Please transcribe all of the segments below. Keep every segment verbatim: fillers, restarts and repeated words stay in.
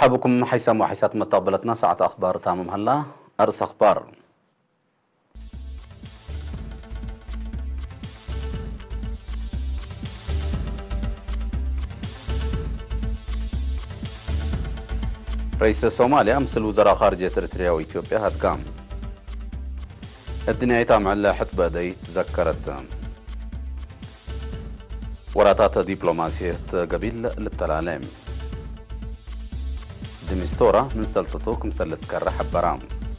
مرحبا بكم حيثما وحيثات متقبلتنا ساعة أخبار تامم هلا أرس أخبار. رئيس الصوماليا أمس الوزراء خارجية إريتريا وإثيوبيا هتقام الدنيا يتام على حسب دي تذكرت وراتات دبلوماسية قبيل للتلاليم دمستورة من سلطتوك مسلة كرح برام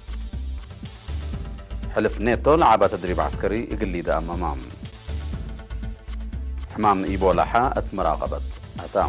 حلف نيتو لعبة تدريب عسكري يقلي دا أمام حمام إيبولا حاء مراقبة أتام.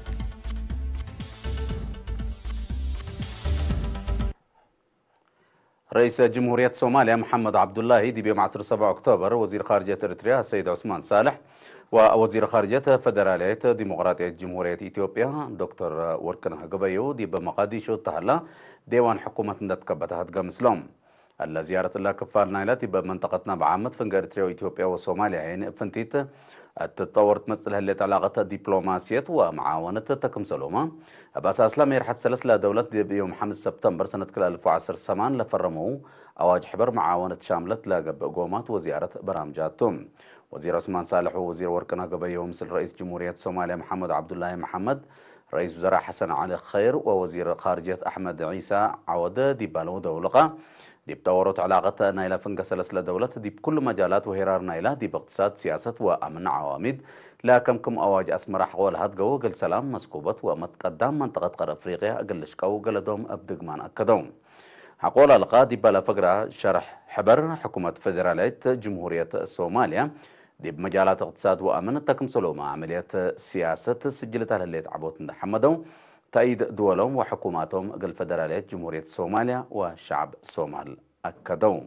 رئيس جمهورية صوماليا محمد عبد الله دي بيوم عشرة سبعة أكتوبر وزير خارجية إريتريا السيد عثمان صالح ووزير خارجية فدرالية ديمقراطية جمهورية إثيوبيا دكتور وركنه قبيو دي بمقاديشو تهلا ديوان حكومة ندتكبتها تقمسلوم اللا زيارة الله كفال نايلاتي بمنطقتنا بعامة فنق إريتريا وإثيوبيا وصوماليا يعني فنتيت التطور تمثل هلت علاقة دبلوماسية ومعاونة تكمسلوما بأساس لم يرحت سلسلة دولة بيوم خمسة سبتمبر سنة كل ألف وعشرة سمان لفرموا أواج حبر معاونة شاملة لاقب قومات وزيارة برامجاتهم وزير عثمان صالح ووزير وركنا قبيو مثل رئيس جمهورية صوماليا محمد عبد الله محمد رئيس وزراء حسن علي خير ووزير خارجية أحمد عيسى عود دي بالو دولقة دي بتورط علاقة نايلة فنقة سلسلة دولة دي بكل مجالات وهرار نايلة دي باقتصاد سياسة وأمن عوامد لا كم كم أواج أسمر حول هاتقو قل سلام مسكوبة ومتقدم منطقة قرى أفريقيا أقلشكو قلدهم أبدقمان أكدوم حقول القا دي بلا فقرة شرح حبر حكومة فدرالية جمهورية صوماليا دي بمجالات اقتصاد وأمن تكمسلو مع عملية سياسة سجلتها اللي تعبوت حمدو تأييد دولهم وحكوماتهم قل فدرالية جمهورية صوماليا وشعب صومال أكدوا.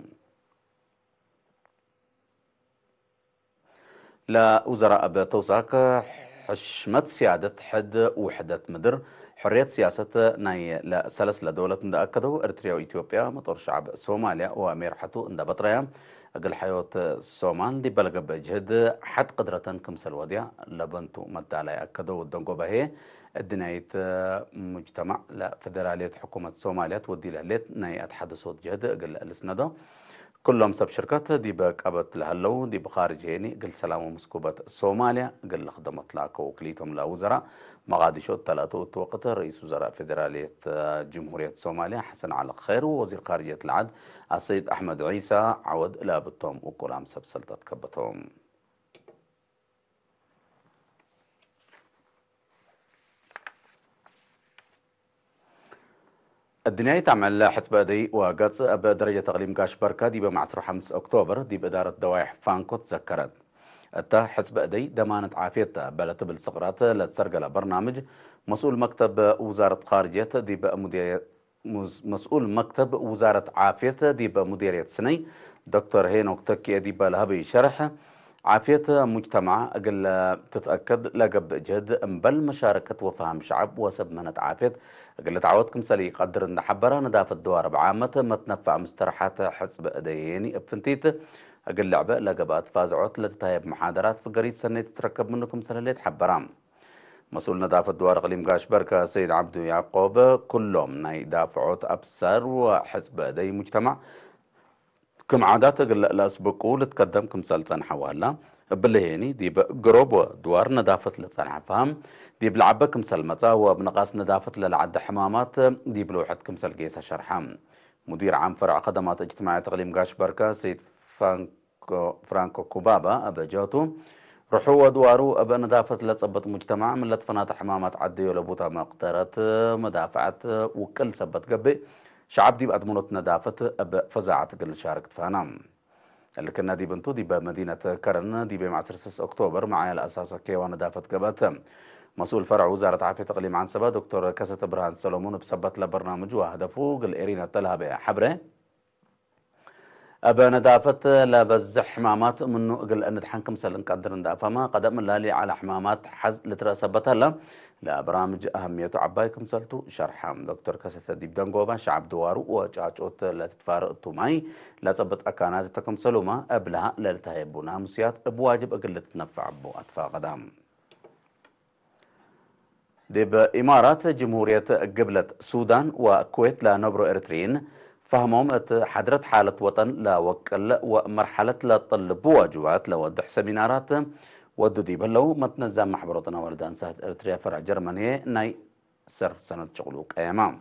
لا وزراء بتوساك حشمت سيادة حد وحدة مدر حرية سياسة ناي لا سلس لدولة ندا أكدوا إريتريا وإثيوبيا مطور شعب صوماليا وأمير حتو ندا بطريا أقل حيوة الصومال دي بلغ بجهد حد قدرة كمسل وديا لبنتو مدالي أكدوا الدنقو بهي الدناية مجتمع لا فدرالية حكومة صوماليا تودي لهليت ناي أتحد صوت جهد أقل السندو كلهم سب شركات دي بقابت لهلو دي بخارج هيني قل سلام ومسكوبة صوماليا قل خدمت لاكو وكليتهم لوزراء مقادشو الثلاثة توقت رئيس وزراء فدرالية جمهورية صوماليا حسن على خير ووزير خارجية العد السيد أحمد عيسى عود لابتهم وكلام سب سلطة كبتهم. الدنيا تعمل حسب دي وقص بدرجة تقليم قاش بركة دي بمعصر خمسة أكتوبر دي بإدارة دوايح فانكو تذكرت التا حسب دي دمانة عافيتها بلت بالصقرات لتسرقل برنامج مسؤول مكتب وزارة خارجية دي بمديرية مسؤول مكتب وزارة عافية دي بمديرية سني دكتور هينوك تكي دي بالهبي شرح عافية مجتمع أقل تتأكد لقب جهد بل مشاركة وفهم شعب وسب منت عافية أقل تعودكم سلي قدر نحبرها ندافة الدوار بعامة متنفع مسترحات حسب أدييني ابتنتيت أقل لعبة لقبات فازعوت لتتهيب محاضرات في قريد سنة تتركب منكم سلاليت حبرام مسؤول نظافة دوار قليم قاش بركة سيد عبدو يعقوب كلهم ناي دافعوت أبصر وحسب أدي مجتمع كم عادات الأسبق لتقدم كم سلطان حوالا بالهيني دي بقروب دوار نظافة لتصنع فهم دي بلعبة كم سلمتا وبنقاس نظافة للعد حمامات دي بلوحة كم سلقيسة شرحام مدير عام فرع خدمات اجتماعية تقليم قاش بركة سيد فرانكو, فرانكو كوبابا أبا جوتو رحوا دوارو أبا نظافة لتصبت مجتمع من لتفنات حمامات عدي ولبوتا مقترات مدافعات وكل سبت قبي شعب دي بأدمونت نظافة أب فزاعة قل شاركت فانام اللي كنا دي بنتو دي بمدينة كرن دي بمعصر ستة أكتوبر معايا الأساس كيوان نظافة قبات مسؤول فرع وزارة عافية تقليم عن سبا دكتور كاسة برهان سلومون بسبت لبرنامج وهدفه قل إيرينا تلها حبره أبا ندافة لبزح حمامات منو قل أن تحنكم سلن قدر ندافة ما قدم لالي على حمامات حز لترسبتها لا لا برامج أهمية عبايكم سلتو شرحام دكتور كاسة ديب دنقوبا شعب دوارو وجاجوت لا تتفارق ماي لا تثبت أكانات تكم سلوما أبلها لا تهيبونا مسيات بواجب أقل تتنفع بو أطفا قدام دي بإمارات جمهورية قبلة السودان وكويت لا نبرو إرتريين فهمهم حضرت حالة وطن لا وكل ومرحلة لا طلب واجبات لوضح سمينارات ودو دي بلو متنزم محبرتنا والدان سهد إرتريا فرع جرمانية ناي سر سنة شغلوك أيامام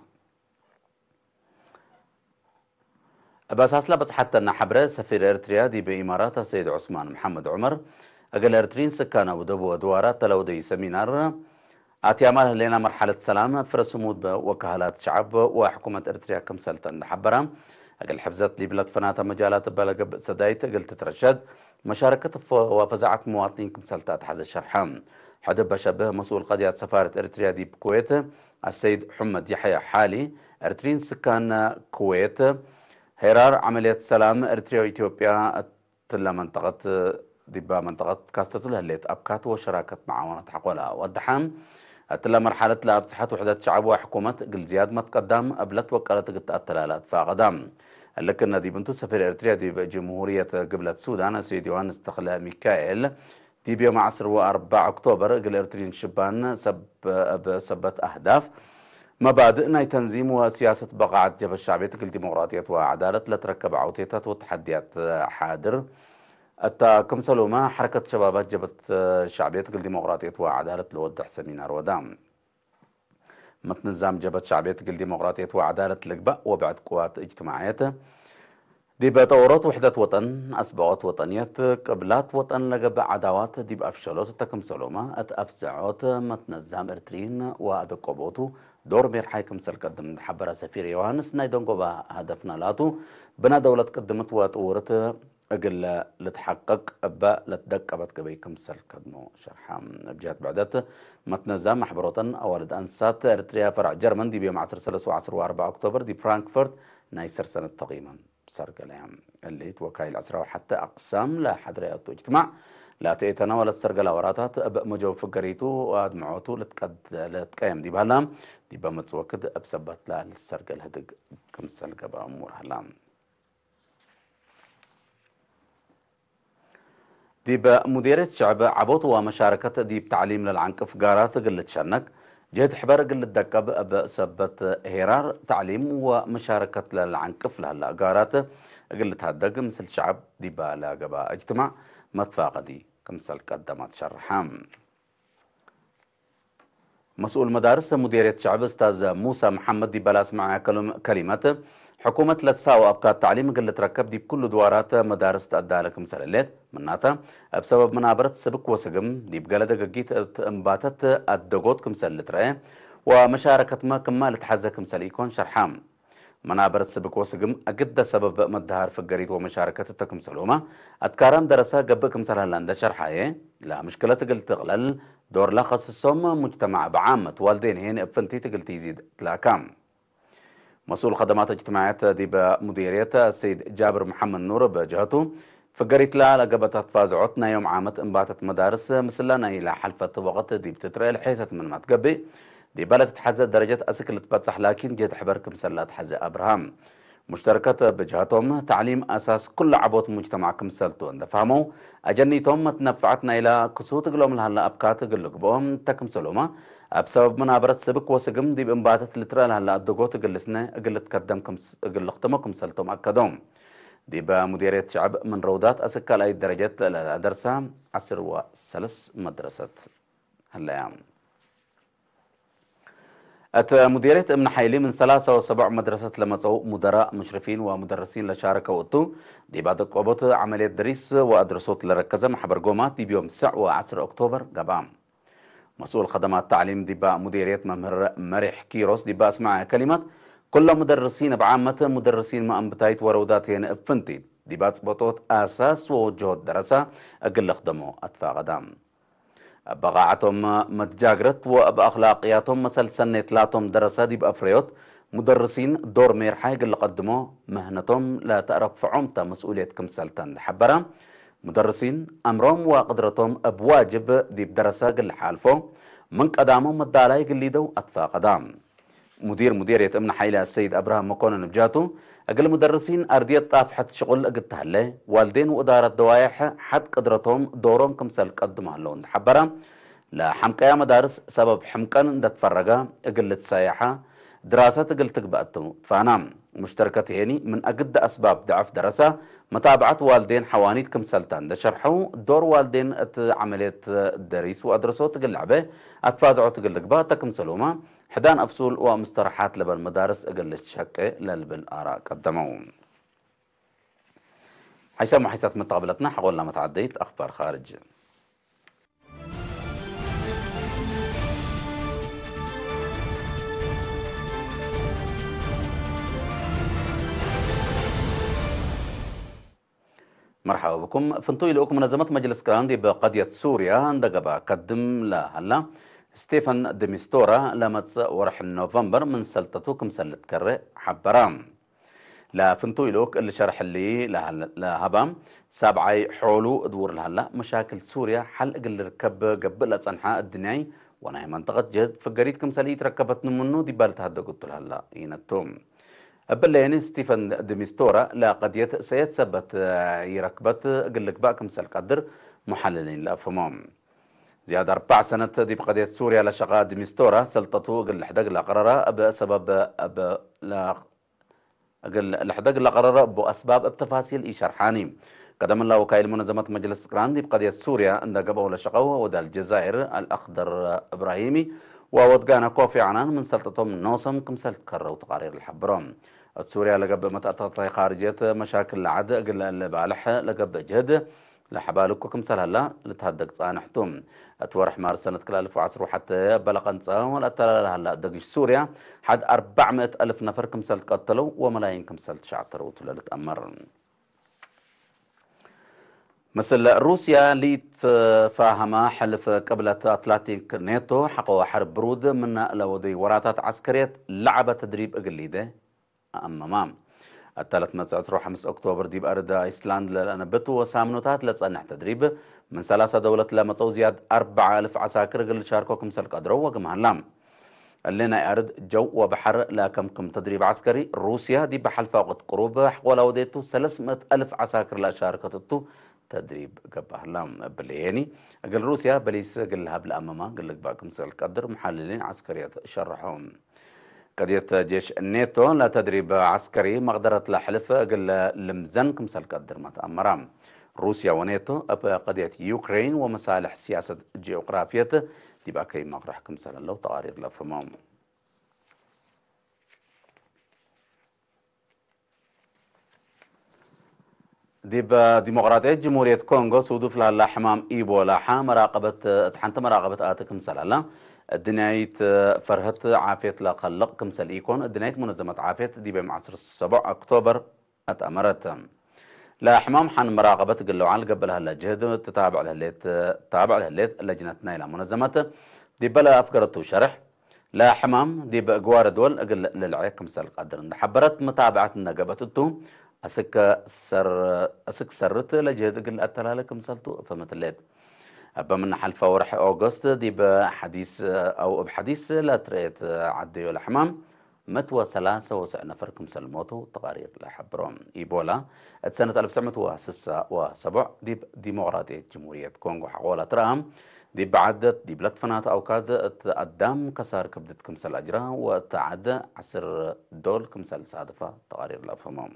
بأساس لا بس حتى أن حبرة سفير إرتريا دي بإمارات السيد عثمان محمد عمر أقل إرترين سكانة ودبو دوارات لو دي سمينار أتيامال لنا مرحلة سلام فرسمود بوكالات شعب وحكومة إرتريا كم سلطان حبرة أقل حفزت لي بلاد فناتا مجالات بلغ سدايت قلت ترشد مشاركة وفزعت مواطنين كم سلطات حز الشرحام حدب بشبه مسؤول قضية سفارة إرتريا دي بكويت السيد حمد يحيى حالي إرترين سكان كويت هيرار عملية سلام إرتريا وإثيوبيا تلا منطقة دبا منطقة كاستتو لهليت أبكات وشراكة معاونة حقولها والدحام تلا مرحلة لأبتحت وحدة شعب وحكومة قل زياد ما تقدم أبلت وكالة قد التلالات فقدام لكن دي بنتو سفير إرتريا دي جمهورية قبلة السودان سيد يوهانس تخلا ميكائيل دي بيوم عصر وأربعة أكتوبر قل إرتريين شبان سب بسبت أهداف مبادئنا تنظيم وسياسة بقاعة جبهة الشعبية الديمقراطية وعدالة لتركب عوتيتات وتحديات حاضر التا كم سلوما حركة شبابات جبهة الشعبية الديمقراطية وعدالة لوضح سمينار ودام متنظم جبهة الشعبية الديمقراطية وعدالة لقبة وبعد قوات اجتماعية دي بتورط وحدة وطن أسبوعات وطنية قبلات وطن لقب عداوات دي بأفشلوت تكم سلوما أتأفزعوت متنظم إرترين وأدقبوتو دور مير حيكم سل قدم حبرا سفير يوهانس نايدون قبا هدفنا لاتو بنا دولة قدمت وطورت أقل لتحقق أبا لتدق أبات قبيكم سل قدمو شرحام بجهات بعدت متنظم محبروتن أولد أنسات إرتريا فرع جرمن دي بيوم عصر سلس وعصر وأربعة أكتوبر دي فرانكفورت نايسر سنة تقييما سرق الأيام اللي توكاي العسرة وحتى أقسام لا حد رأيته اجتماع لا تتناول السرق الأوراتات بمجوب فقريتو وادمعوتو لتقد لتقيم دي بهلام دي بمتوكد أبسبت لا للسرق الهدق كم سرق بأمور هلام دي بمديرية شعب عبوط ومشاركة دي بتعليم للعنقف قارات قلت شنك جهد حبر قلت دقب بسبت هيرار تعليم ومشاركة للعنقف لهلا قارات قلت هالدق مثل شعب دي بالا قبا اجتماع متفاقة دي كمثل قدمت شرحام مسؤول مدارس مديرية شعب استاذ موسى محمد دي بلا اسمع كلمة حكومة لا تساوي أبكار التعليم قلت ركب دي بكل دوارات مدارس تأدى لكم سلالات مناتا بسبب منابرة سبك وسقم دي بقالة دقيقة انباتت الدقوت كم سلت رأي ومشاركة ما كمال تحزة كم سليكون شرحام منابرة سبك وسقم أقد سبب مدهار فقريت ومشاركة تكم سلومة أتكارم درسة قبكم سلالان ده شرحاية لا مشكلة قلت تغلل دور لا خصصهم مجتمع بعامة والدين هين ابفنتي تقل تيزيد تلاكام مسؤول خدمات اجتماعية دي بمديرية السيد جابر محمد نور بجهته فقريت لا لقبتها تفازعتنا يوم عامة انباتت مدارس مثلنا إلى حلفة وقت دي بتترى لحيثة من ما تقبي دي بلد تحزة درجة أسكل تبتح لكن جيت حبركم سلات حزة أبراهام مشتركة بجهتهم تعليم أساس كل عبوت مجتمعكم سلتون دفهموا أجنيتهم تنفعتنا إلى كسوت قلوم لها أبكات قلقبهم تكم سلوما بسبب منابرة سبك وسقم دي بانباتت لترى لها الدقوت قلسنا قلت قدمكم قل اختمكم سلتم أكدوم دي بمديرية شعب من روضات أسكال أي درجات درسها عصر وثلاث مدرسة هالأيام أت مديرية ابن حيلي من ثلاثة وسبع مدرسة لمصو مدراء مشرفين ومدرسين لشاركة وقتو دي بعد قوبة عملية دريس وأدرسوت لركزة محبر قومات دي بيوم سع وعصر أكتوبر قبام مسؤول خدمات تعليم دي بقى مديرية ممهر مريح كيروس دي بقى اسمع كلمة كل مدرسين بعامة مدرسين ما أنبتايت وروداتين فنتي دي بقى سبطوت أساس ووجهات درسة أقل خدمو أدفع غدام بقاعتهم متجاجرت وبأخلاقياتهم مثل سنة لاتهم درسة دي بأفريوت مدرسين دور مير حاجة اللي قدموه مهنتهم لا تعرف عمتا مسؤولية كمسالتان حبرا مدرسين أمرهم وقدرتهم بواجب دي بدرسة قل حالفو من قدامهم الدالاي قل دو أطفى قدام مدير مديرية امن حيلة السيد أبراهام مكون نبجاتو أقل مدرسين أردية طافحة شغل أقل تهلي والدين وإدارة دوايح حد قدرتهم دورهم كمسال قدمها لون حبرا لا حمقيا مدارس سبب حمقان اندت فرقا اقلت سايحة دراسة قلت تقبأتو فانام مشتركة هيني من أقد أسباب ضعف دراسة متابعة والدين حوانيت كم سلطان ده شرحوا دور والدين ات عملية دريس وأدرسوا تقل لعبه أتفازعوا تقل لقبا تكم سلومة حدان أفصول ومسترحات لبن مدارس اقلت شكة للبل آراء قدموا حيثما حيثات متقابلتنا حقول لما تعديت أخبار خارج مرحبا بكم فنتوي لكم منظمة مجلس كراندي بقضية سوريا اندقبا قدم لا هلا ستيفن ديميستورا لما ورح نوفمبر من سلطتكم سلت كرة حبرام لا فنتوي لوك اللي شرح اللي لا لا هبام سابعي حولو دور لهلا مشاكل سوريا حل اقل ركب قبل صنحاء الدنيا وانا منطقة جد فقريتكم سليت ركبت منه دي بالتها قلت لهلا ينتوم بلين ستيفن ديميستورا لا قضية سيتثبت يركبت قل لك باكم سل قدر محللين لا فمام زيادة أربع سنة دي بقضية سوريا لشقاء ديميستورا سلطته قل لحدق لا قرارة بسبب أب لا قل لحدق لا قرارة بأسباب بتفاصيل إشارحاني قدم الله وكايل منظمة مجلس سكران دي بقضية سوريا عند قبه لشقاوة ودا الجزائر الأخضر إبراهيمي وودقانا كوفي عنان من سلطتهم من نوصم كم سلط كرة وتقارير الحبرام سوريا لقب متأتطي خارجية مشاكل العد قل البالح لقب جهد لحبالك كم سل هلا لتهدق صانحتم اتورح مار سنة كل ألف وعشرة حتى بلقن صان ولا تلا هلا دقش سوريا حد أربعمائة ألف نفر كم سلت قتلوا وملايين كم سلت شعتروا تلالت أمر مثل روسيا ليت فاهمة حلف قبل أتلانتيك ناتو حقوا حرب برود من لودي وراتات عسكرية لعبة تدريب أقليده أمام الثلاث متى تروح خمسة أكتوبر دي بأرض أيسلند لأنبتو وسامنوتات لتصنع تدريب من ثلاثة دولة لما تو زياد أربعة ألف عساكر قل شاركوكم سلك أدرو وقمها اللام اللينا أرض جو وبحر لكم كم تدريب عسكري روسيا دي بحلفة وقت قروب حقولا وديتو ثلاثمائة ألف عساكر لا شاركتو تدريب قبها اللام بلياني قل روسيا بليس قل هاب الأمامة قل لك باكم سلك أدر محللين عسكريات شرحون قضية جيش الناتو لا تدريب عسكري مقدرة لحلف قل لمزنكم سلك قدر ما تأمرام روسيا وناتو قضية يوكرين ومصالح سياسة جيوغرافية دي باكي مقرحكم سل الله تقارير لفمام دي ديمقراطية جمهورية كونغو سودوف لها حمام إيبولا حا مراقبة تحنت مراقبة آتكم سل الله الدنايت فرهت عافية لا خلق كمسل إيكون الدنايت منظمة عافية دي بمعصر سبعة أكتوبر أتأمرت لا حمام حن مراقبة قلوا على قبل هلا جهد تتابع لهليت تتابع لهليت لجنة نايلة منظمة دي بلا أفكرت شرح لا حمام دي بقوار دول أقل للعيك كمسل قدر حبرت متابعة النقبتتو أسك سر أسك سرت لجهد قل أتلالك كمسلتو فمثلت أبا من حلفة ورح أوغست دي بحديث أو بحديث لا تريت عديو الحمام متوى ثلاثة وسع نفركم سلموتو تقارير لحبرون إيبولا سنة ألف وتسعمائة وسبعة دي ديمقراطية جمهورية كونغو حقولا ترام دي بعدت دي بلاد فنات أو كاد تقدم كسار كبدت كمسل أجرا وتعدى عصر دول كمسل صادفة تقارير لفهمهم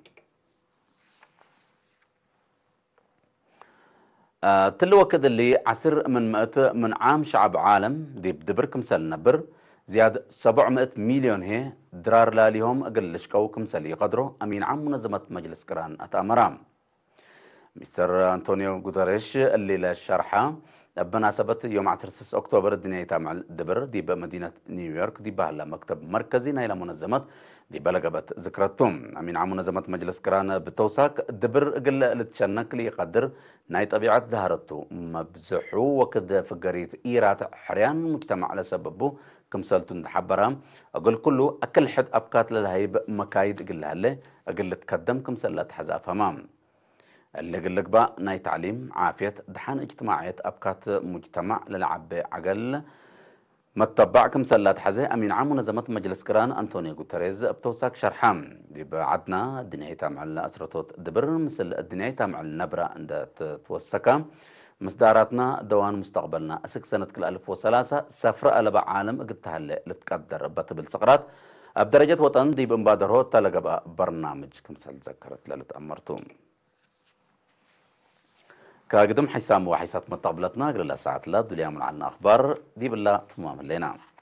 آه تلو وكد اللي عسر من مئة من عام شعب عالم دي بدبر كمسل نبر زياد سبعمائة مليون هي درار لاليهم أقل لشكو كمسل يقدروا أمين عام منظمة مجلس كران أتأمرام مستر أنطونيو غوتريش اللي للشرحة بمناسبة يوم عشرة أكتوبر الدنيا يتابع الدبر دي بمدينة نيويورك دي بهلا مكتب مركزي نايلة منظمة دي بلغبت ذكرتهم أمين عام منظمة مجلس كران بتوساك الدبر قل لتشنك لي قدر ناي طبيعة ظهرته مبزحو وكد فقريت إيرات حريان مجتمع على سببه كمسالتون حبرام أقول كله أكل حد أبكات للهيب مكايد قل هلا أقول تقدم كمسلات حزاف همام اللي قل لك بقى ناي تعليم عافية دحان اجتماعية أبكات مجتمع للعب عقل متبع كمسلات حزة أمين عام منظمة مجلس كران أنطونيو غوتريز بتوساك شرحام دي بعدنا الدنيا تامع الأسرطوت دبر مثل الدنيا تامع النبرة عند توسكا مصداراتنا دوان مستقبلنا أسك سنة كل ألف وثلاثة سفر ألبا عالم اقتهل لتقدر بتبل سقرات بدرجة وطن دي بمبادرة تلقى برنامج كمثال ذكرت لالت أمرتم كاقدم حسام وحيسات مطابلتنا قبل الساعات لا دوليا من عنا أخبار دي بالله تمام لنا